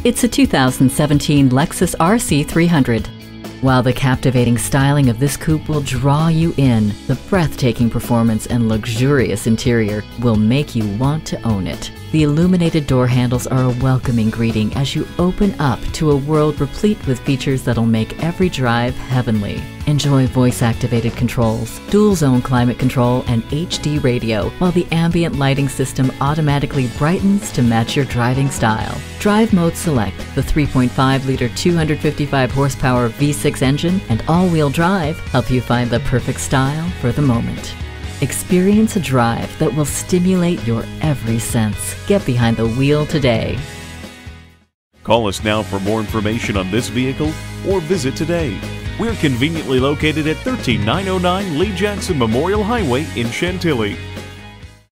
It's a 2017 Lexus RC300. While the captivating styling of this coupe will draw you in, the breathtaking performance and luxurious interior will make you want to own it. The illuminated door handles are a welcoming greeting as you open up to a world replete with features that'll make every drive heavenly. Enjoy voice-activated controls, dual-zone climate control, and HD radio, while the ambient lighting system automatically brightens to match your driving style. Drive Mode Select, the 3.5-liter 255-horsepower V6 engine, and all-wheel drive help you find the perfect style for the moment. Experience a drive that will stimulate your every sense. Get behind the wheel today. Call us now for more information on this vehicle or visit today. We're conveniently located at 13909 Lee Jackson Memorial Highway in Chantilly.